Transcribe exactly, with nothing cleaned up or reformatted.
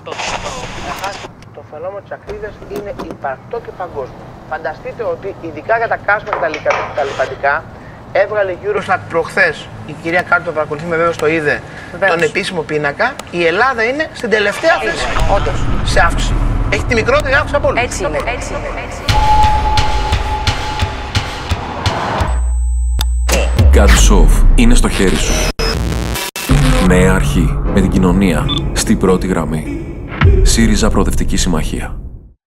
Το φαινόμενο της ακρίβειας είναι υπαρκτό και παγκόσμιο. Φανταστείτε ότι ειδικά για τα καύσιμα και τα λιπαντικά έβγαλε η Eurostat προχθές, η κυρία Κάρτη το παρακολουθεί με βέβαιος το είδε, βεβαίως, τον επίσημο πίνακα, η Ελλάδα είναι στην τελευταία θέση. Όντως. Σε αύξηση. Έχει τη μικρότερη αύξηση από όλους. Έτσι είναι, έτσι είναι, έτσι. Gadshov είναι στο χέρι σου. Νέα αρχή με την κοινωνία στη πρώτη γραμμή. ΣΥΡΙΖΑ Προοδευτική Συμμαχία.